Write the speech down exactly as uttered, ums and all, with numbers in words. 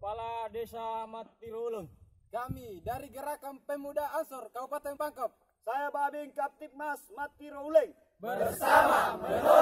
Kepala Desa Matirulung. Kami dari Gerakan Pemuda Ansor Kabupaten Pangkep. Saya Babing Kaptipmas Matirulung. Bersama